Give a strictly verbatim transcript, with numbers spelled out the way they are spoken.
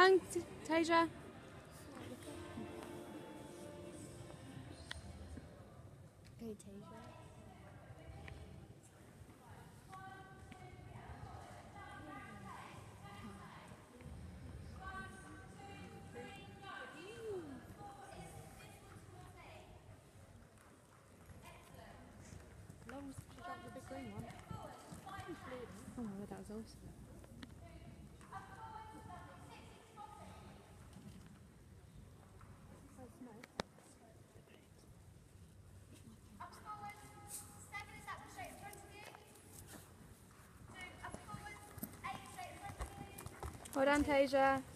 on, Tasia. Go, Tasia. Long as she dropped the big green one. Oh my god, that was awesome. Well done, Tasia.